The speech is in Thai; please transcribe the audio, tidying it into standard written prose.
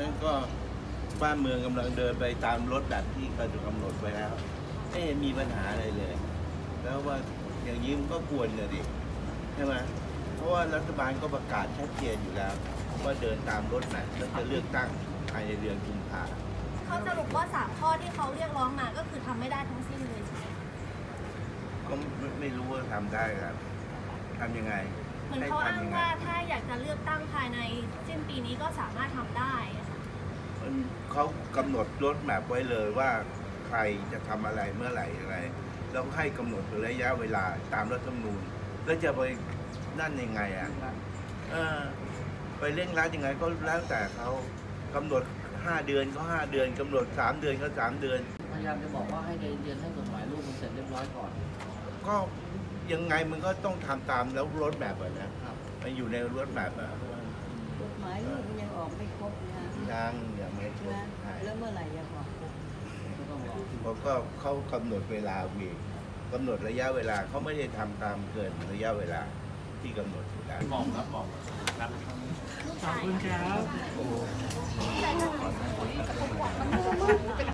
นั้นก็บ้านเมืองกำลังเดินไปตามรถแบบที่กำหนดไว้แล้วไม่เห็นมีปัญหาอะไรเลยแล้วว่าอย่างนี้มันก็ควรเลยดิใช่ไหมเพราะว่ารัฐบาลก็ประกาศชัดเจนอยู่แล้วว่าเดินตามรถแมพแล้วจะเลือกตั้งภายในเดือนกุมภาพันธ์เขาสรุปว่า3ข้อที่เขาเรียกร้องมาก็คือทำไม่ได้ทั้งสิ้นเลยใช่ไหมก็ไม่รู้ว่าทำได้ครับทำยังไงเหมือนเขาอ้างว่าถ้าอยากจะเลือกตั้งภายในสิ้นปีนี้ก็สามารถทำได้เขากำหนดรถแมพไว้เลยว่าใครจะทำอะไรเมื่อไหร่อะไรแล้วให้กำหนดระยะเวลาตามรัฐธรรมนูญแล้วจะไปนั่นยังไงอ่ะไปเร่งรัดยังไงก็แล้วแต่เขากำหนด5 เดือนก็5 เดือนกำหนด3 เดือนก็3 เดือนพยายามจะบอกว่าให้เรียนให้กฎหมายลูกมันเสร็จเรียบร้อยก่อนก็ยังไงมันก็ต้องทำตามแล้วรถแบบนะมันอยู่ในรถแบบกฎหมายลูกยังออกไม่ครบนะยังไม่ครบแล้วเมื่อไหร่จะบอกเพราะก็เขากำหนดเวลาวีกำหนดระยะเวลาเขาไม่ได้ทำตามเกินระยะเวลาที่กำหนดได้บอกครับขอบคุณครับ